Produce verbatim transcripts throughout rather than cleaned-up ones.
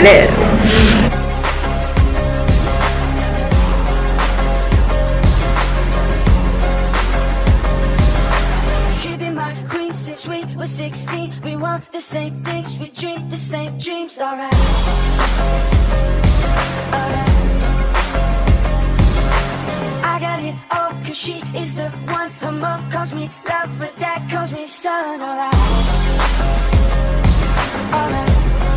live. sixteen, we want the same things, we dream the same dreams, alright. Alright. I got it all, cause she is the one. Her mom calls me love, but dad calls me son, alright. Alright.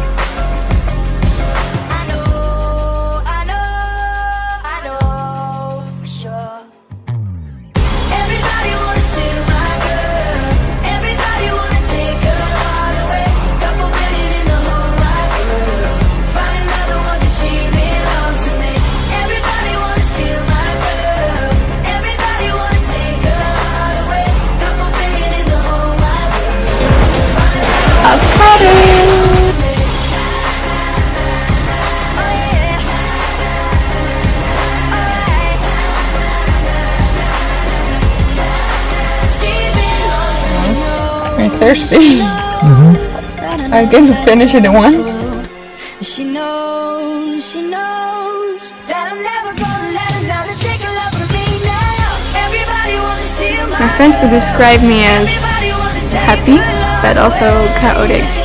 I know, I know, I know for sure. Everybody wanna steal my girl. Everybody wanna take her all away. Couple billion in the whole wide world. Find another one 'cause she belongs to me. Everybody wanna steal my girl. Everybody wanna take her all away. Couple billion in the whole wide world. Find another one. I'm thirsty. Mm-hmm. I can finish it in one. She knows, she knows that I'm never gonna let another take a love from me now. Everybody wants to steal my My friends would describe me as happy, but also chaotic.